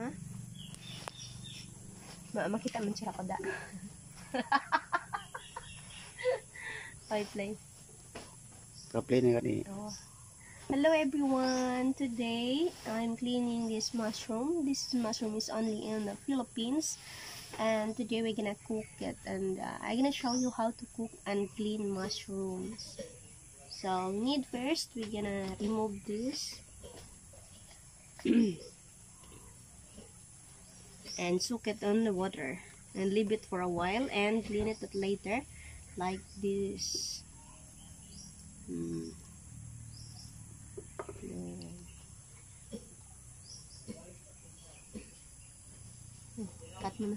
Ha? Makita man siya ko da. Play. Play na gani. Oh. Hello everyone. Today I'm cleaning this mushroom. This mushroom is only in the Philippines, and today we're gonna cook it, and I'm gonna show you how to cook and clean mushrooms. So we need first, we're gonna remove this and soak it on the water and leave it for a while and clean it later like this. Cut mo na.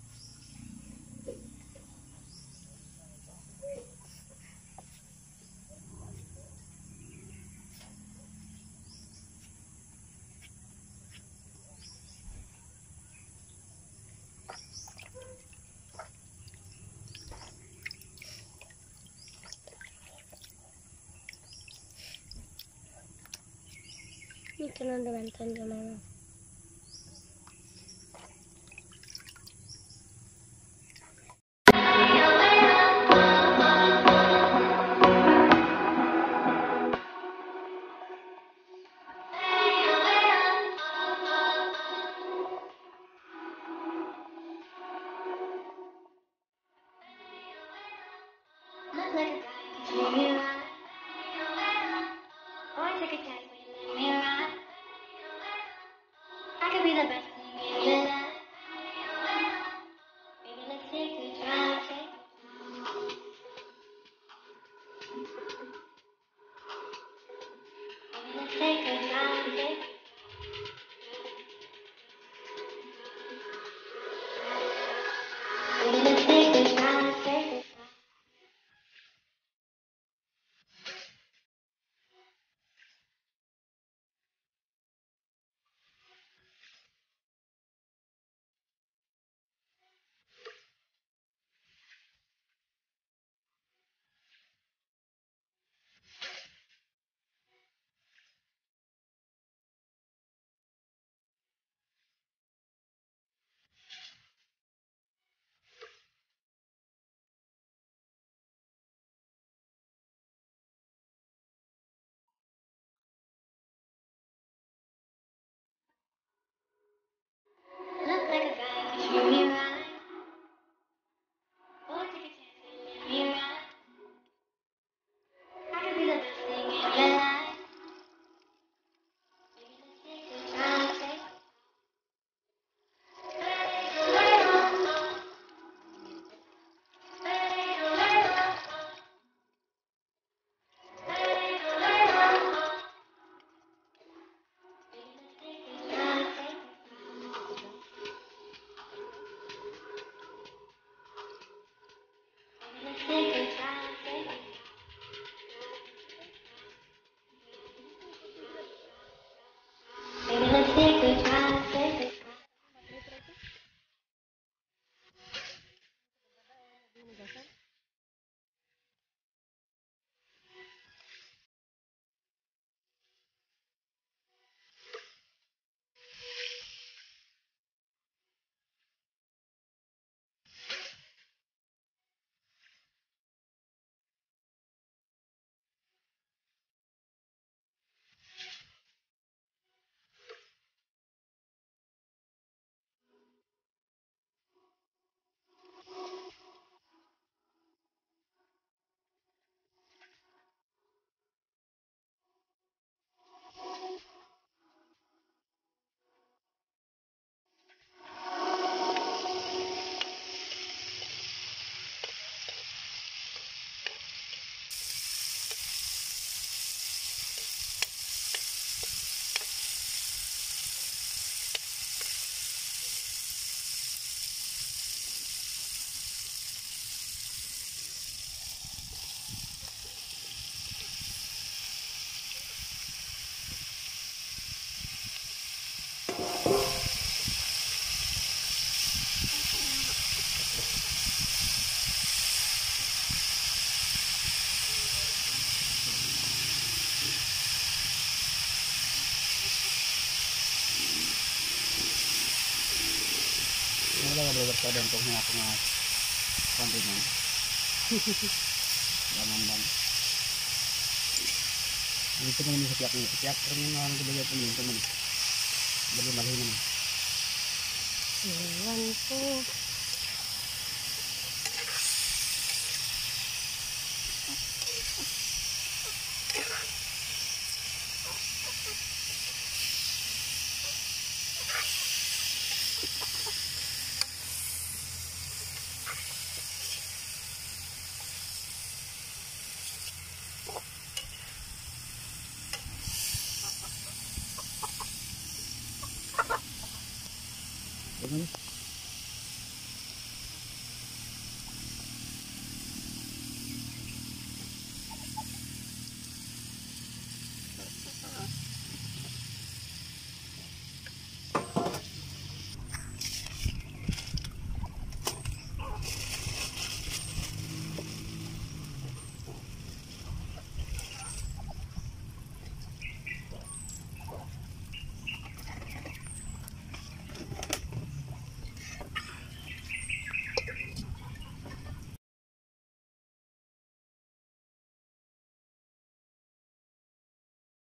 Ito na nabantan ko na. I could be the best thing in your life. Baby, let's take a drive. Baby, let's take a drive. Baby, let's take a drive. followers ko din kung hindi ako nga konti man. Jangan ban. Ini cuma ini setiap orang yang orang kedua pun itu man. Beli malih man. Iwan po. Gimana?